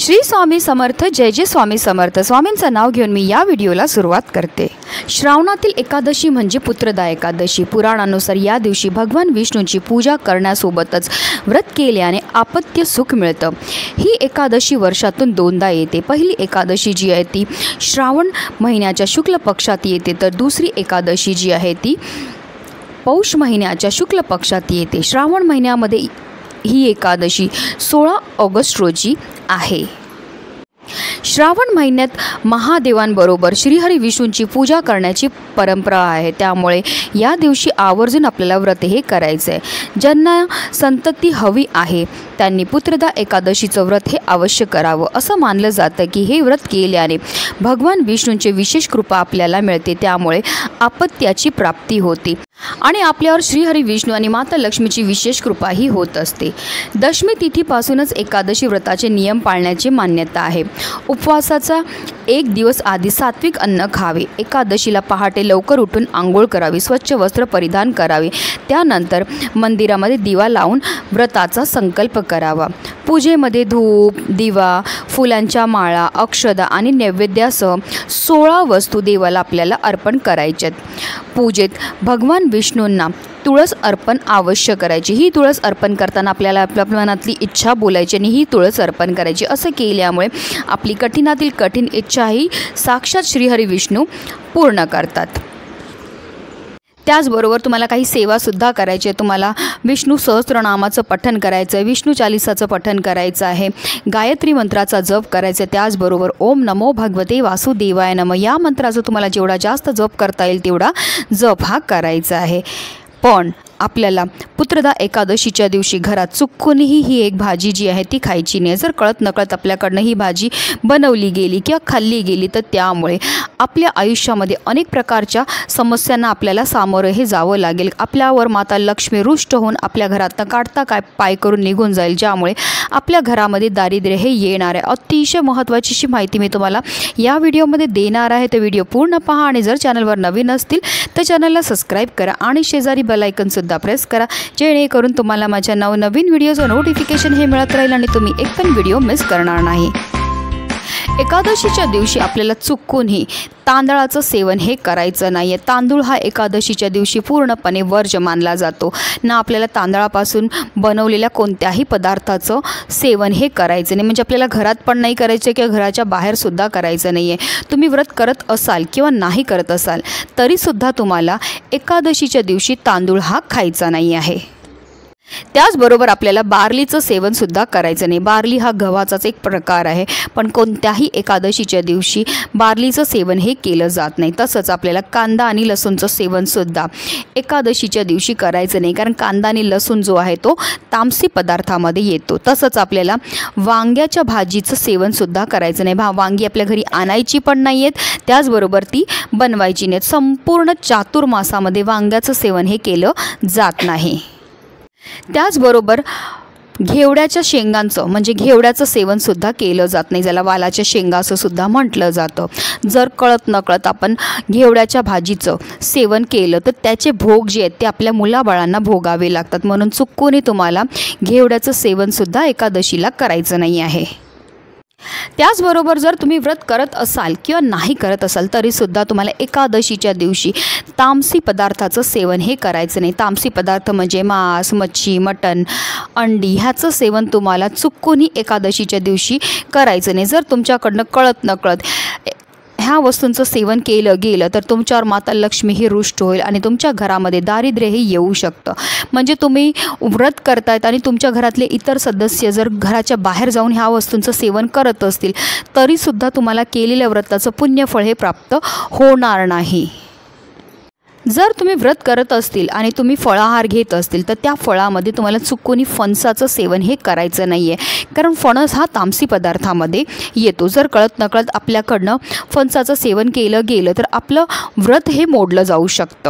श्री स्वामी समर्थ, जय जय स्वामी समर्थ। स्वामींचं नाव घेऊन मी या व्हिडिओला सुरुवात करते। श्रावणातील एकादशी म्हणजे पुत्रदा एकादशी। पुराणानुसार या दिवशी भगवान विष्णूंची पूजा करण्यासोबतच व्रत केल्याने आपत्य सुख मिळतं। ही एकादशी वर्षातून दोनदा येते। पहिली एकादशी जी आहे ती श्रावण महिन्याच्या शुक्ल पक्षात येते, तर दुसरी एकादशी जी आहे ती पौष महिन्याच्या शुक्ल पक्षात येते। श्रावण महिन्यामध्ये ही एकादशी 16 ऑगस्ट रोजी आहे। श्रावण महिन्यात महादेवांबरोबर श्रीहरी विष्णूंची पूजा करण्याची परंपरा आहे, त्यामुळे या दिवशी आवर्जून आपल्याला व्रत हे करायचं आहे। ज्यांना संतती हवी आहे त्यांनी पुत्रदा एकादशीचं व्रत हे अवश्य करावं। असं मानलं जातं की हे व्रत केल्याने भगवान विष्णूंची विशेष कृपा आपल्याला मिळते, त्यामुळे आपत्याची प्राप्ती होते आणि आपल्यावर श्रीहरी विष्णू आणि माता लक्ष्मीची विशेष कृपाही होत असते। दशमी तिथीपासूनच एकादशी व्रताचे नियम पाळण्याची मान्यता आहे। उपवासाचा एक दिवस आधी सात्विक अन्न खावे। एकादशीला पहाटे लवकर उठून आंघोळ करावी, स्वच्छ वस्त्र परिधान करावे, त्यानंतर मंदिरामध्ये दिवा लावून व्रताचा संकल्प करावा। पूजेमध्ये धूप, दिवा, फुलांच्या माळा, अक्षदा आणि नैवेद्यासह 16 वस्तू देवाला आपल्याला अर्पण करायच्यात। पूजेत भगवान विष्णूंना तुळस अर्पण अवश्य करायची। ही तुळस अर्पण करताना आपल्याला आपल्या मनातली इच्छा बोलायची आणि ही तुळस अर्पण करायची। असं केल्यामुळे आपली कठीणातील कठीण इच्छाही साक्षात श्रीहरी विष्णू पूर्ण करतात। त्याचबरोबर तुम्हाला काही सेवासुद्धा करायची आहे। तुम्हाला विष्णू सहस्त्रनामाचं पठण करायचं आहे, विष्णू चालिसाचं पठण करायचं आहे, गायत्री मंत्राचा जप करायचा आहे। त्याचबरोबर ओम नमो भगवते वासुदेवाय नमः या मंत्राचा तुम्हाला जेवढा जास्त जप करता येईल तेवढा जप हा करायचा आहे। पण आपल्याला पुत्रदा एकादशीच्या दिवशी घरात चुकूनही ही एक भाजी जी आहे ती खायची नाही। जर कळत नकळत आपल्याकडनं ही भाजी बनवली गेली किंवा खाल्ली गेली तर त्यामुळे आपल्या आयुष्यामध्ये अनेक प्रकारच्या समस्यांना आपल्याला सामोरं हे जावं लागेल। आपल्यावर माता लक्ष्मी रुष्ट होऊन आपल्या घरातनं काढता काय पाय करून निघून जाईल, ज्यामुळे आपल्या घरामध्ये दारिद्र्य हे येणार आहे। अतिशय महत्त्वाची अशी माहिती मी तुम्हाला या व्हिडिओमध्ये देणार आहे, तर व्हिडिओ पूर्ण पहा आणि जर चॅनलवर नवीन असतील तर चॅनलला सबस्क्राईब करा आणि शेजारी बेल आयकॉन सुद्धा प्रेस करा, जेणेकरून तुम्हाला माझ्या नवनवीन व्हिडिओचं नोटिफिकेशन हे मिळत राहील आणि तुम्ही एक पण व्हिडिओ मिस करणार नाही। एकादशीच्या दिवशी आपल्याला चुकूनही तांदळाचं सेवन हे करायचं नाही आहे। तांदूळ हा एकादशीच्या दिवशी पूर्णपणे वर्ज्य मानला जातो ना। आपल्याला तांदळापासून बनवलेल्या कोणत्याही पदार्थाचं सेवन हे करायचं नाही, म्हणजे आपल्याला घरात पण नाही करायचं किंवा घराच्या बाहेरसुद्धा करायचं नाही आहे। तुम्ही व्रत करत असाल किंवा नाही करत असाल तरीसुद्धा तुम्हाला एकादशीच्या दिवशी तांदूळ हा खायचा नाही आहे। त्याचबरोबर आपल्याला बार्लीचं सेवनसुद्धा करायचं नाही। बार्ली हा गव्हाचाच एक प्रकार आहे, पण कोणत्याही एकादशीच्या दिवशी बार्लीचं सेवन हे केलं जात नाही। तसंच आपल्याला कांदा आणि लसूणचं सेवनसुद्धा एकादशीच्या दिवशी करायचं नाही, कारण कांदा आणि लसूण जो आहे तो तामसी पदार्थामध्ये येतो। तसंच आपल्याला वांग्याच्या भाजीचं सेवनसुद्धा करायचं नाही। वांगी आपल्या घरी आणायची पण नाही आहेत, त्याचबरोबर ती बनवायची नाहीत। संपूर्ण चातुर्मासामध्ये वांग्याचं सेवन हे केलं जात नाही। त्याचबरोबर घेवड्याच्या शेंगांचं म्हणजे घेवड्याचं सेवनसुद्धा केलं जात नाही, ज्याला वालाच्या शेंगा असं सुद्धा म्हटलं जातं। जर कळत नकळत आपण घेवड्याच्या भाजीचं सेवन केलं तर त्याचे भोग जे आहेत ते आपल्या मुलाबाळांना भोगावे लागतात, म्हणून चुकूनही तुम्हाला घेवड्याचं सेवनसुद्धा एकादशीला करायचं नाही आहे। त्याचबरोबर जर तुम्ही व्रत करत असाल किंवा नाही करत असाल तरीसुद्धा तुम्हाला एकादशीच्या दिवशी तामसी पदार्थाचं सेवन हे करायचं नाही। तामसी पदार्थ म्हणजे मांस, मच्छी, मटण, अंडी ह्याचं सेवन तुम्हाला चुकूनही एकादशीच्या दिवशी करायचं नाही। जर तुमच्याकडनं कळत नकळत ह्या वस्तूंचं सेवन केलं गेलं तर तुमच्यावर माता लक्ष्मी ही रुष्ट होईल आणि तुमच्या घरामध्ये दारिद्र्यही येऊ शकतं। म्हणजे तुम्ही व्रत करतायत आणि तुमच्या घरातले इतर सदस्य जर घराच्या बाहेर जाऊन ह्या वस्तूंचं सेवन करत असतील तरीसुद्धा तुम्हाला केलेल्या व्रताचं पुण्यफळ हे प्राप्त होणार नाही। जर तुम्ही व्रत करत असतील आणि तुम्ही फळाहार घेत असतील तर त्या फळामध्ये तुम्हाला चुकूनही फणसाचं सेवन हे करायचं नाही आहे, कारण फणस हा तामसी पदार्थामध्ये येतो। जर कळत नकळत आपल्याकडनं फणसाचं सेवन केलं गेलं तर आपलं व्रत हे मोडलं जाऊ शकतं।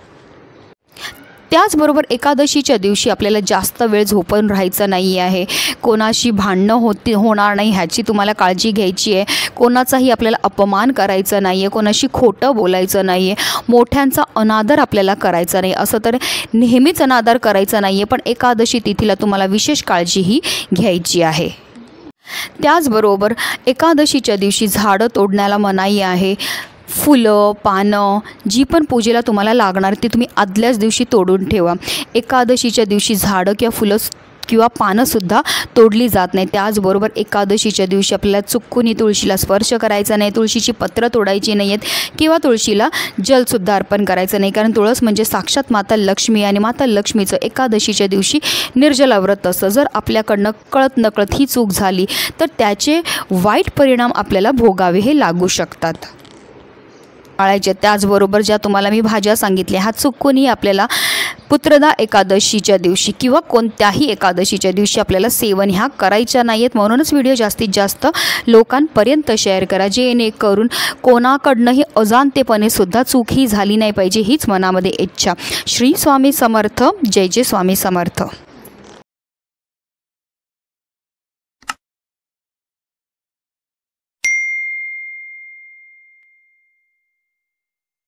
त्याचबरोबर एकादशीच्या दिवशी आपल्याला जास्त वेळ झोपून राहायचं नाही आहे। कोणाशी भांडणं होणार नाही ह्याची तुम्हाला काळजी घ्यायची आहे। कोणाचाही आपल्याला अपमान करायचा नाही आहे, कोणाशी खोटं बोलायचं नाही आहे, मोठ्यांचा अनादर आपल्याला करायचा नाही। असं तर नेहमीच अनादर करायचा नाही आहे, पण एकादशी तिथीला तुम्हाला विशेष काळजीही घ्यायची आहे। त्याचबरोबर एकादशीच्या दिवशी झाडं तोडण्याला मनाई आहे. फुलं, पानं जी पण पूजेला तुम्हाला लागणार ती तुम्ही आदल्याच दिवशी तोडून ठेवा. एकादशीच्या दिवशी झाडं किंवा फुलं किंवा पानंसुद्धा तोडली जात नाही. त्याचबरोबर एकादशीच्या दिवशी आपल्याला चुकूनही तुळशीला स्पर्श करायचा नाही, तुळशीची पत्रं तोडायची नाही आहेत किंवा तुळशीला जलसुद्धा अर्पण करायचं नाही. कारण तुळस म्हणजे साक्षात माता लक्ष्मी आणि माता लक्ष्मीचं एकादशीच्या दिवशी निर्जला व्रत असतं. जर आपल्याकडनं कळत नकळत ही चूक झाली तर त्याचे वाईट परिणाम आपल्याला भोगावे हे लागू शकतात. पाळायचे. त्याचबरोबर ज्या तुम्हाला मी भाज्या सांगितल्या ह्या चुकूनही आपल्याला पुत्रदा एकादशीच्या दिवशी किंवा कोणत्याही एकादशीच्या दिवशी आपल्याला सेवन ह्या करायच्या नाही आहेत. म्हणूनच व्हिडिओ जास्तीत जास्त लोकांपर्यंत शेअर करा, जेणेकरून कोणाकडनंही अजाणतेपणे सुद्धा चूक ही झाली नाही पाहिजे, हीच मनामध्ये इच्छा. श्री स्वामी समर्थ. जय जय स्वामी समर्थ.